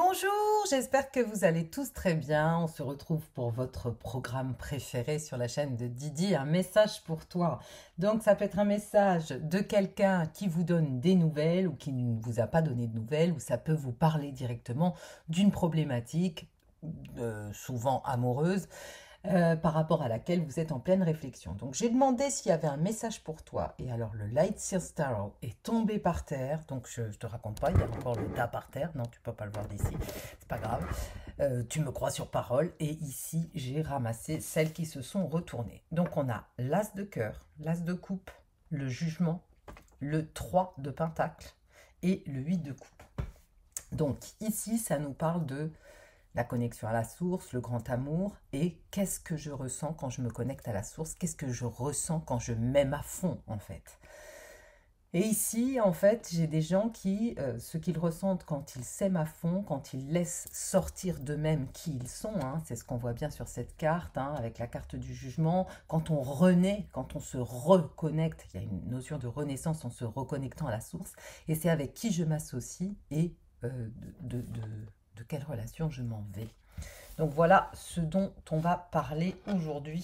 Bonjour, j'espère que vous allez tous très bien. On se retrouve pour votre programme préféré sur la chaîne de Didi, un message pour toi. Donc ça peut être un message de quelqu'un qui vous donne des nouvelles ou qui ne vous a pas donné de nouvelles, ou ça peut vous parler directement d'une problématique, souvent amoureuse, par rapport à laquelle vous êtes en pleine réflexion. Donc j'ai demandé s'il y avait un message pour toi, et alors le Light Seer Tarot est tombé par terre, donc je te raconte pas, il y a encore le tas par terre, non tu peux pas le voir d'ici, c'est pas grave, tu me crois sur parole, et ici j'ai ramassé celles qui se sont retournées. Donc on a l'As de cœur, l'As de coupe, le jugement, le 3 de pentacle et le 8 de coupe. Donc ici ça nous parle de la connexion à la source, le grand amour, et qu'est-ce que je ressens quand je me connecte à la source, qu'est-ce que je ressens quand je m'aime à fond, en fait. Et ici, en fait, j'ai des gens qui, ce qu'ils ressentent quand ils s'aiment à fond, quand ils laissent sortir d'eux-mêmes qui ils sont, hein, c'est ce qu'on voit bien sur cette carte, hein, avec la carte du jugement, quand on renaît, quand on se reconnecte, il y a une notion de renaissance en se reconnectant à la source, et c'est avec qui je m'associe et de quelle relation je m'en vais. Donc voilà ce dont on va parler aujourd'hui.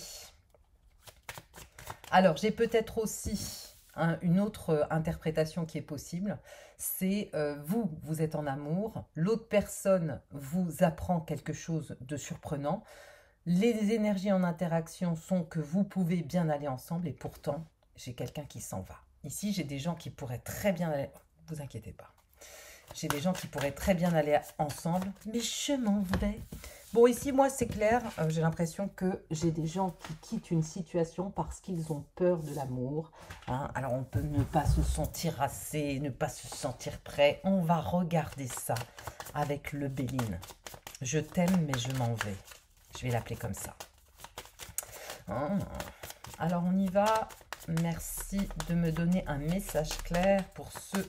Alors j'ai peut-être aussi une autre interprétation qui est possible. C'est vous êtes en amour, l'autre personne vous apprend quelque chose de surprenant. Les énergies en interaction sont que vous pouvez bien aller ensemble, et pourtant j'ai quelqu'un qui s'en va. Ici j'ai des gens qui pourraient très bien aller... Vous inquiétez pas. J'ai des gens qui pourraient très bien aller ensemble, mais je m'en vais. Bon, ici, moi, c'est clair. J'ai l'impression que j'ai des gens qui quittent une situation parce qu'ils ont peur de l'amour. Hein. Alors, on peut ne pas se sentir assez, ne pas se sentir prêt. On va regarder ça avec le Béline. Je t'aime, mais je m'en vais. Je vais l'appeler comme ça. Alors, on y va. Merci de me donner un message clair pour ceux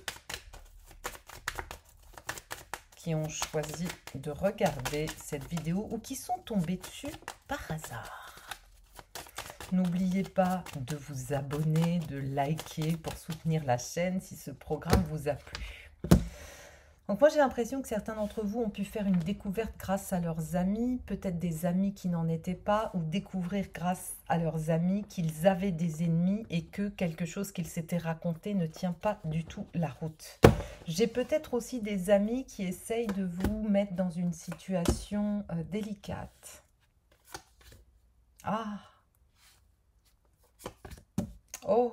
qui ont choisi de regarder cette vidéo ou qui sont tombés dessus par hasard. N'oubliez pas de vous abonner, de liker pour soutenir la chaîne si ce programme vous a plu. Donc moi j'ai l'impression que certains d'entre vous ont pu faire une découverte grâce à leurs amis, peut-être des amis qui n'en étaient pas, ou découvrir grâce à leurs amis qu'ils avaient des ennemis et que quelque chose qu'ils s'étaient raconté ne tient pas du tout la route. J'ai peut-être aussi des amis qui essayent de vous mettre dans une situation délicate. Ah! Oh!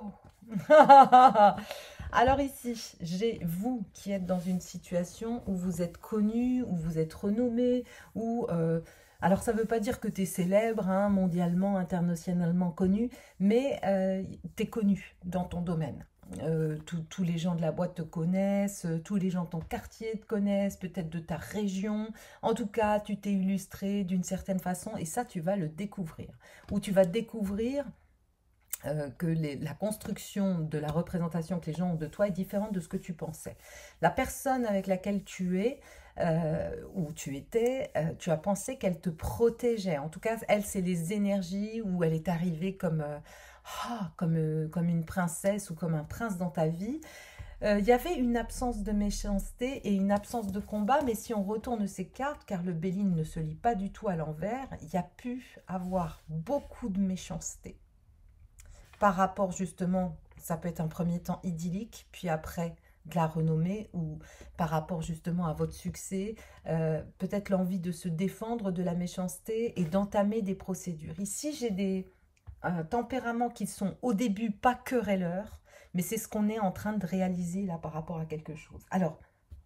Alors ici, j'ai vous qui êtes dans une situation où vous êtes connu, où vous êtes renommé, où... alors ça ne veut pas dire que tu es célèbre, hein, mondialement, internationalement connu, mais tu es connu dans ton domaine. Tous les gens de la boîte te connaissent, tous les gens de ton quartier te connaissent, peut-être de ta région. En tout cas, tu t'es illustré d'une certaine façon et ça, tu vas le découvrir. Ou tu vas découvrir que la construction de la représentation que les gens ont de toi est différente de ce que tu pensais. La personne avec laquelle tu es, où tu étais, tu as pensé qu'elle te protégeait. En tout cas, elle, c'est les énergies où elle est arrivée comme une princesse ou comme un prince dans ta vie. Il y avait une absence de méchanceté et une absence de combat, mais si on retourne ces cartes, car le Béline ne se lit pas du tout à l'envers, il y a pu avoir beaucoup de méchanceté. Par rapport justement, ça peut être un premier temps idyllique, puis après de la renommée, ou par rapport justement à votre succès, peut-être l'envie de se défendre de la méchanceté et d'entamer des procédures. Ici, j'ai des tempéraments qui sont au début pas querelleurs, mais c'est ce qu'on est en train de réaliser là par rapport à quelque chose. Alors,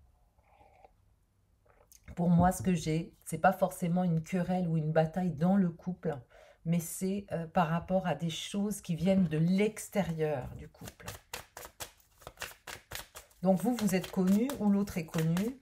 pour moi, ce que j'ai, c'est pas forcément une querelle ou une bataille dans le couple, mais c'est par rapport à des choses qui viennent de l'extérieur du couple. Donc vous êtes connu ou l'autre est connu.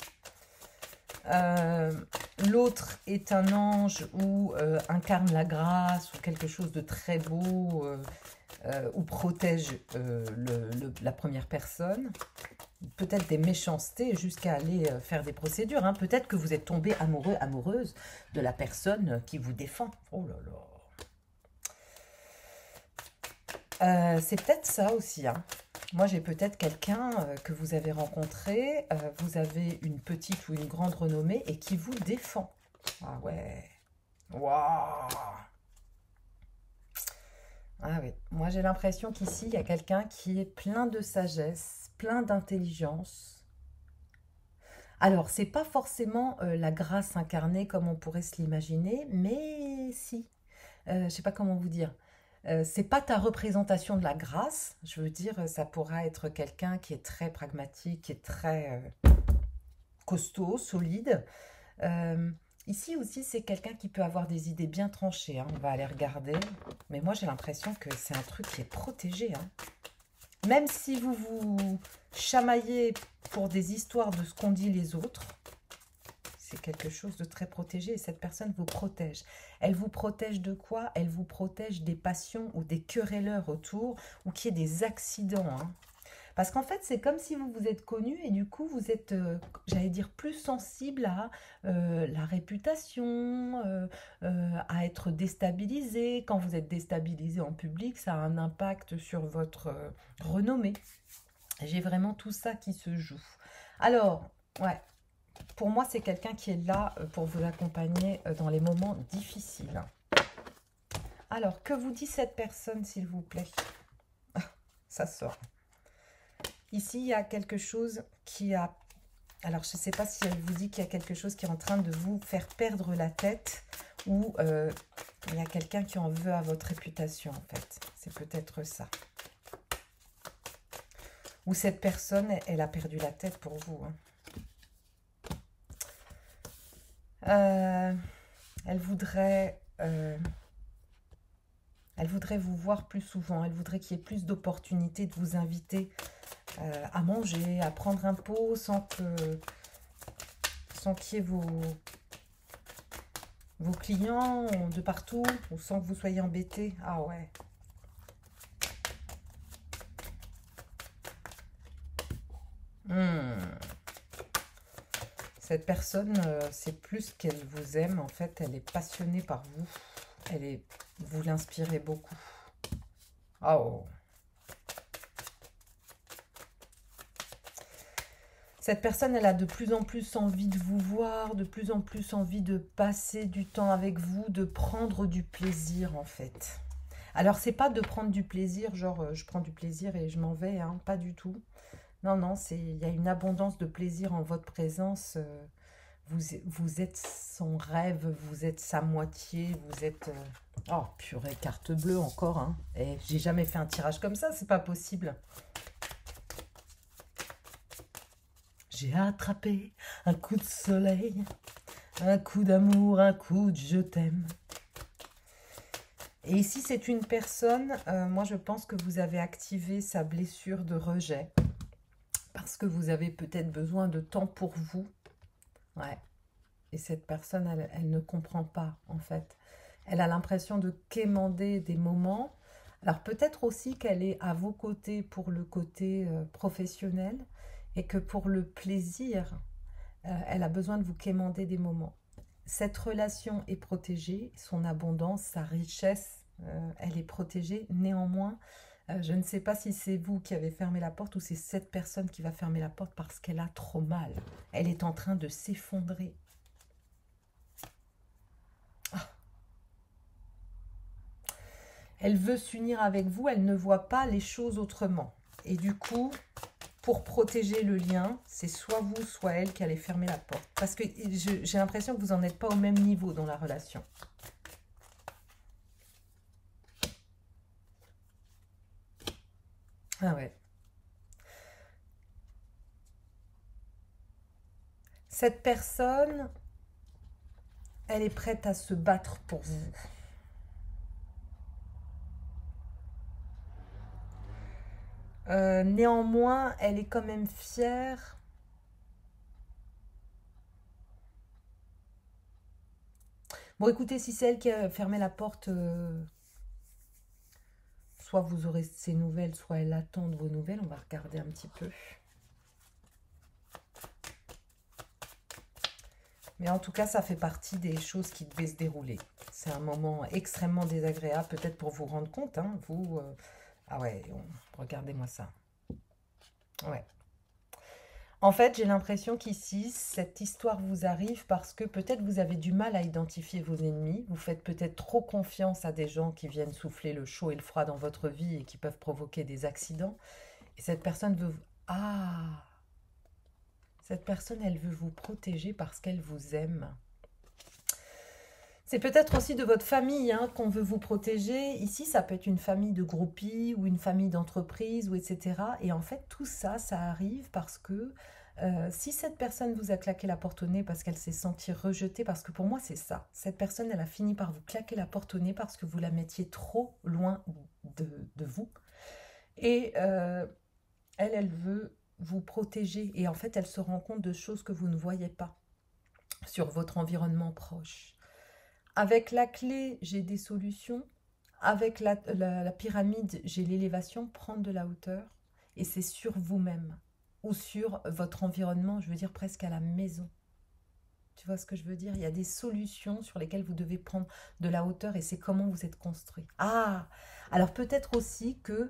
L'autre est un ange ou incarne la grâce ou quelque chose de très beau ou protège la première personne. Peut-être des méchancetés jusqu'à aller faire des procédures. Hein. Peut-être que vous êtes tombé amoureux, amoureuse de la personne qui vous défend. Oh là là. C'est peut-être ça aussi. Hein. Moi, j'ai peut-être quelqu'un que vous avez rencontré, vous avez une petite ou une grande renommée et qui vous défend. Ah ouais. Waouh. Ah oui. Moi, j'ai l'impression qu'ici, il y a quelqu'un qui est plein de sagesse, plein d'intelligence. Alors, c'est pas forcément la grâce incarnée comme on pourrait se l'imaginer, mais si. Je sais pas comment vous dire. C'est pas ta représentation de la grâce. Je veux dire, ça pourra être quelqu'un qui est très pragmatique, qui est très costaud, solide. Euh, Ici aussi, c'est quelqu'un qui peut avoir des idées bien tranchées, hein. On va aller regarder. Mais moi, j'ai l'impression que c'est un truc qui est protégé, hein. Même si vous vous chamaillez pour des histoires de ce qu'ont dit les autres, c'est quelque chose de très protégé et cette personne vous protège. Elle vous protège de quoi? Elle vous protège des passions ou des querelleurs autour ou qu'il y ait des accidents, hein. Parce qu'en fait, c'est comme si vous vous êtes connu et du coup, vous êtes, j'allais dire, plus sensible à la réputation, à être déstabilisé. Quand vous êtes déstabilisé en public, ça a un impact sur votre renommée. J'ai vraiment tout ça qui se joue. Alors, ouais, pour moi, c'est quelqu'un qui est là pour vous accompagner dans les moments difficiles. Alors, que vous dit cette personne, s'il vous plaît? Ça sort. Ici, il y a quelque chose qui a... Alors, je ne sais pas si elle vous dit qu'il y a quelque chose qui est en train de vous faire perdre la tête ou il y a quelqu'un qui en veut à votre réputation, en fait. C'est peut-être ça. Ou cette personne, elle a perdu la tête pour vous, hein. Elle voudrait vous voir plus souvent. Elle voudrait qu'il y ait plus d'opportunités de vous inviter à manger, à prendre un pot sans qu'il y ait vos clients de partout ou sans que vous soyez embêtés. Ah ouais. Cette personne, c'est plus qu'elle vous aime. En fait, elle est passionnée par vous. Vous l'inspirez beaucoup. Oh. Cette personne, elle a de plus en plus envie de vous voir, de plus en plus envie de passer du temps avec vous, de prendre du plaisir, en fait. Alors, c'est pas de prendre du plaisir, genre je prends du plaisir et je m'en vais, hein, pas du tout. Non, non, il y a une abondance de plaisir en votre présence. Vous êtes son rêve, vous êtes sa moitié, vous êtes... Oh, purée, carte bleue encore, hein. Et j'ai jamais fait un tirage comme ça, c'est pas possible. J'ai attrapé un coup de soleil, un coup d'amour, un coup de je t'aime. Et ici, c'est une personne, moi je pense que vous avez activé sa blessure de rejet. Parce que vous avez peut-être besoin de temps pour vous. Ouais. Et cette personne, elle ne comprend pas, en fait. Elle a l'impression de quémander des moments. Alors peut-être aussi qu'elle est à vos côtés pour le côté professionnel et que pour le plaisir, elle a besoin de vous quémander des moments. Cette relation est protégée, son abondance, sa richesse, elle est protégée. Néanmoins, je ne sais pas si c'est vous qui avez fermé la porte ou c'est cette personne qui va fermer la porte parce qu'elle a trop mal. Elle est en train de s'effondrer. Ah. Elle veut s'unir avec vous, elle ne voit pas les choses autrement. Et du coup, pour protéger le lien, c'est soit vous, soit elle qui allez fermer la porte. Parce que j'ai l'impression que vous n'en êtes pas au même niveau dans la relation. Ah ouais. Cette personne, elle est prête à se battre pour vous. Néanmoins, elle est quand même fière. Bon, écoutez, si c'est elle qui a fermé la porte, soit vous aurez ses nouvelles, soit elle attend de vos nouvelles. On va regarder un petit peu. Mais en tout cas, ça fait partie des choses qui devaient se dérouler. C'est un moment extrêmement désagréable, peut-être pour vous rendre compte, hein, vous... ah ouais, regardez-moi ça. Ouais. En fait, j'ai l'impression qu'ici, cette histoire vous arrive parce que peut-être vous avez du mal à identifier vos ennemis. Vous faites peut-être trop confiance à des gens qui viennent souffler le chaud et le froid dans votre vie et qui peuvent provoquer des accidents. Et cette personne veut... Ah! Cette personne, elle veut vous protéger parce qu'elle vous aime. C'est peut-être aussi de votre famille hein, qu'on veut vous protéger. Ici, ça peut être une famille de groupies ou une famille d'entreprise ou etc. Et en fait, tout ça, ça arrive parce que si cette personne vous a claqué la porte au nez parce qu'elle s'est sentie rejetée, parce que pour moi, c'est ça. Cette personne, elle a fini par vous claquer la porte au nez parce que vous la mettiez trop loin de vous. Et elle veut vous protéger. Et en fait, elle se rend compte de choses que vous ne voyez pas sur votre environnement proche. Avec la clé, j'ai des solutions. Avec la pyramide, j'ai l'élévation, prendre de la hauteur. Et c'est sur vous-même ou sur votre environnement, je veux dire presque à la maison. Tu vois ce que je veux dire? Il y a des solutions sur lesquelles vous devez prendre de la hauteur et c'est comment vous êtes construit. Ah! Alors peut-être aussi que,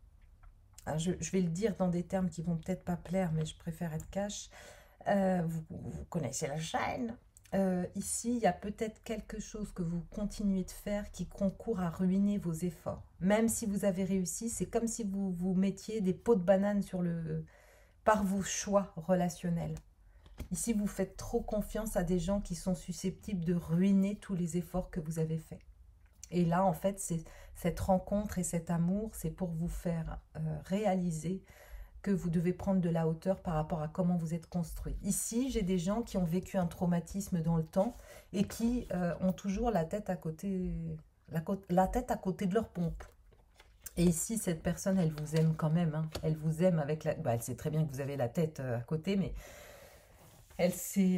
je vais le dire dans des termes qui vont peut-être pas plaire, mais je préfère être cash. Vous connaissez la chaîne. Ici, il y a peut-être quelque chose que vous continuez de faire qui concourt à ruiner vos efforts. Même si vous avez réussi, c'est comme si vous vous mettiez des pots de banane par vos choix relationnels. Ici, vous faites trop confiance à des gens qui sont susceptibles de ruiner tous les efforts que vous avez faits. Et là, en fait, cette rencontre et cet amour, c'est pour vous faire réaliser que vous devez prendre de la hauteur par rapport à comment vous êtes construit. Ici, j'ai des gens qui ont vécu un traumatisme dans le temps et qui ont toujours la tête à côté, la tête à côté de leur pompe. Et ici, cette personne, elle vous aime quand même. Hein. Elle vous aime avec la... Bah, elle sait très bien que vous avez la tête à côté, mais elle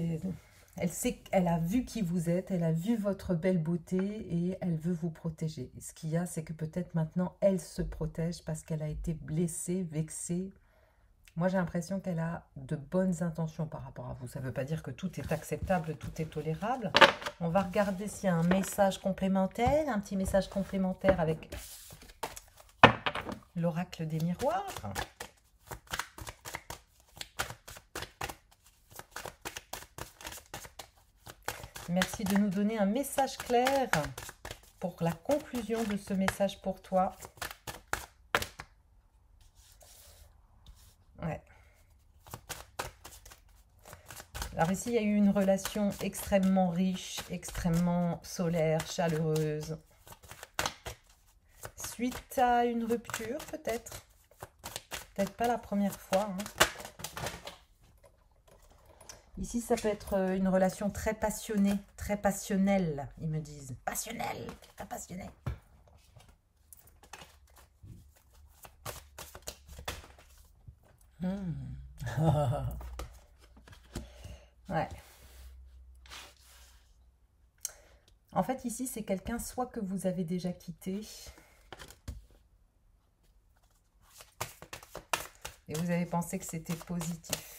elle a vu qui vous êtes, elle a vu votre belle beauté et elle veut vous protéger. Et ce qu'il y a, c'est que peut-être maintenant, elle se protège parce qu'elle a été blessée, vexée. Moi, j'ai l'impression qu'elle a de bonnes intentions par rapport à vous. Ça ne veut pas dire que tout est acceptable, tout est tolérable. On va regarder s'il y a un message complémentaire, un petit message complémentaire avec l'oracle des miroirs. Merci de nous donner un message clair pour la conclusion de ce message pour toi. Ouais. Alors ici, il y a eu une relation extrêmement riche, extrêmement solaire, chaleureuse. Suite à une rupture, peut-être. Peut-être pas la première fois. Hein. Ici, ça peut être une relation très passionnée, très passionnelle, ils me disent. Passionnelle, pas passionnée. Ouais. En fait, ici, c'est quelqu'un soit que vous avez déjà quitté et vous avez pensé que c'était positif.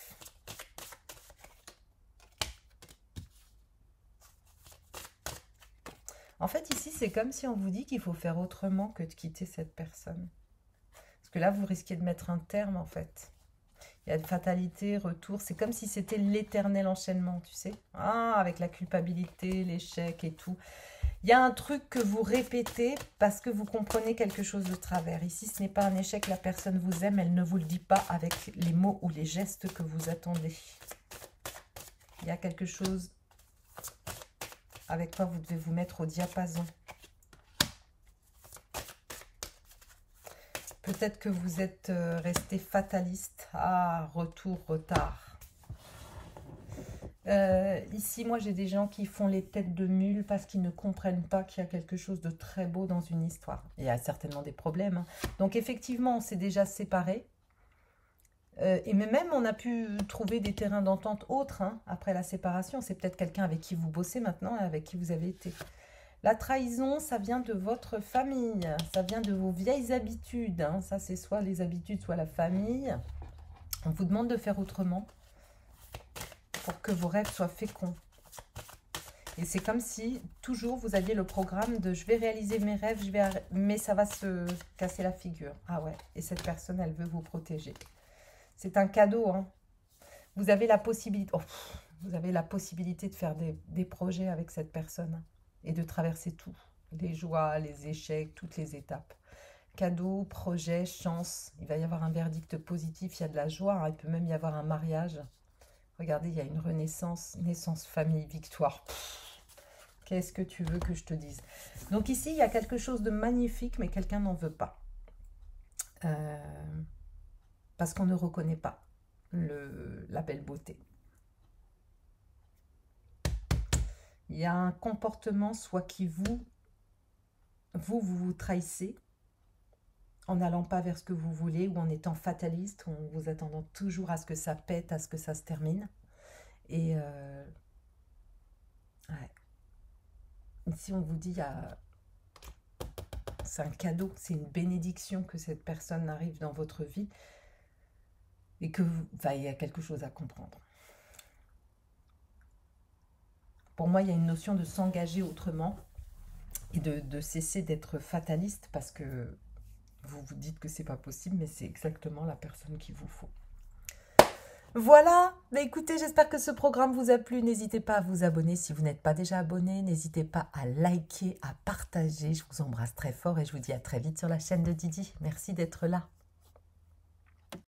En fait, ici, c'est comme si on vous dit qu'il faut faire autrement que de quitter cette personne. Parce que là, vous risquez de mettre un terme, en fait. Il y a de fatalité, retour. C'est comme si c'était l'éternel enchaînement, tu sais. Ah, avec la culpabilité, l'échec et tout. Il y a un truc que vous répétez parce que vous comprenez quelque chose de travers. Ici, ce n'est pas un échec, la personne vous aime, elle ne vous le dit pas avec les mots ou les gestes que vous attendez. Il y a quelque chose avec quoi vous devez vous mettre au diapason. Peut-être que vous êtes resté fataliste. Ah, retour, retard. Ici, moi, j'ai des gens qui font les têtes de mule parce qu'ils ne comprennent pas qu'il y a quelque chose de très beau dans une histoire. Il y a certainement des problèmes. Hein. Donc, effectivement, on s'est déjà séparés. Et même, on a pu trouver des terrains d'entente autres hein, après la séparation. C'est peut-être quelqu'un avec qui vous bossez maintenant et avec qui vous avez été. La trahison, ça vient de votre famille. Ça vient de vos vieilles habitudes. Hein. Ça, c'est soit les habitudes, soit la famille. On vous demande de faire autrement pour que vos rêves soient féconds. Et c'est comme si, toujours, vous aviez le programme de « je vais réaliser mes rêves, mais ça va se casser la figure ». Ah ouais, et cette personne, elle veut vous protéger. C'est un cadeau, hein. Vous avez la possibilité, oh, vous avez la possibilité de faire des projets avec cette personne et de traverser tout, les joies, les échecs, toutes les étapes. Cadeau, projet, chance, il va y avoir un verdict positif, il y a de la joie, hein. Il peut même y avoir un mariage. Regardez, il y a une renaissance, naissance, famille, victoire. Qu'est-ce que tu veux que je te dise? Donc ici, il y a quelque chose de magnifique, mais quelqu'un n'en veut pas. Parce qu'on ne reconnaît pas la belle beauté. Il y a un comportement, soit qui vous trahissez, en n'allant pas vers ce que vous voulez, ou en étant fataliste, ou en vous attendant toujours à ce que ça pète, à ce que ça se termine. Et ouais. Ici, on vous dit, c'est un cadeau, c'est une bénédiction que cette personne arrive dans votre vie et que il y a quelque chose à comprendre. Pour moi, il y a une notion de s'engager autrement et de cesser d'être fataliste parce que vous vous dites que c'est pas possible, mais c'est exactement la personne qu'il vous faut. Voilà, mais écoutez, j'espère que ce programme vous a plu. N'hésitez pas à vous abonner si vous n'êtes pas déjà abonné. N'hésitez pas à liker, à partager. Je vous embrasse très fort et je vous dis à très vite sur la chaîne de Didi. Merci d'être là.